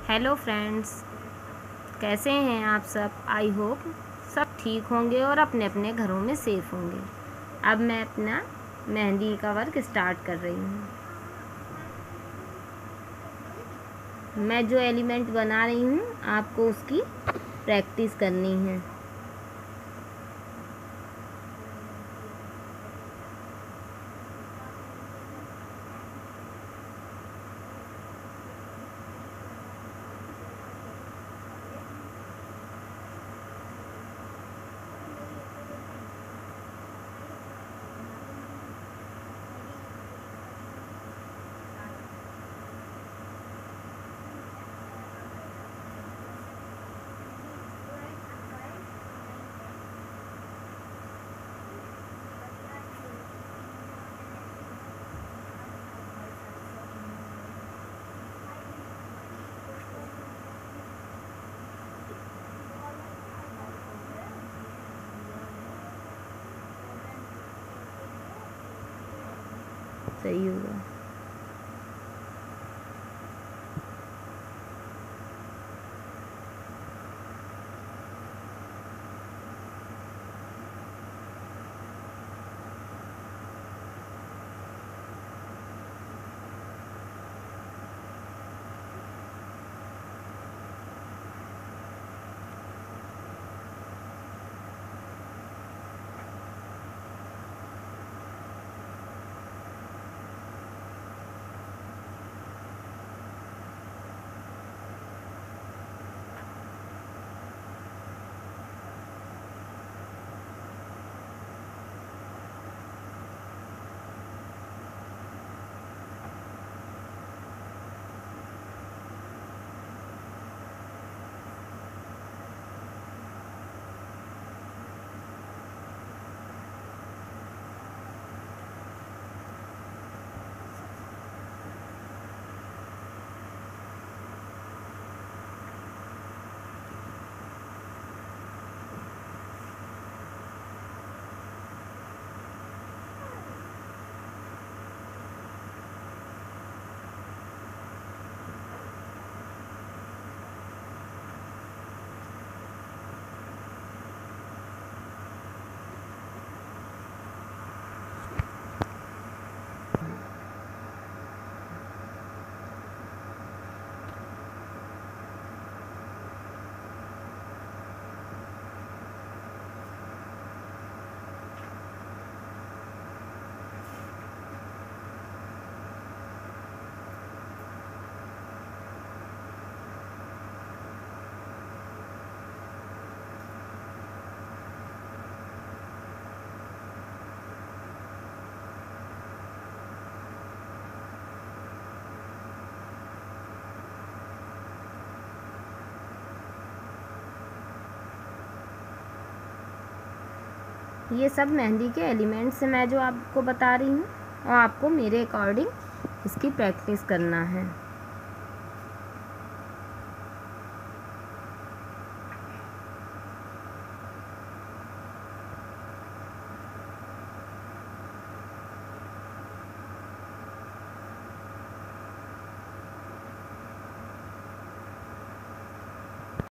Hello friends, कैसे हैं आप सब। आई होप सब ठीक होंगे और अपने अपने घरों में सेफ़ होंगे। अब मैं अपना मेहंदी का वर्क स्टार्ट कर रही हूँ। मैं जो एलिमेंट बना रही हूँ आपको उसकी प्रैक्टिस करनी है। सही होगा। ये सब मेहंदी के एलिमेंट्स मैं जो आपको बता रही हूँ और आपको मेरे अकॉर्डिंग इसकी प्रैक्टिस करना है।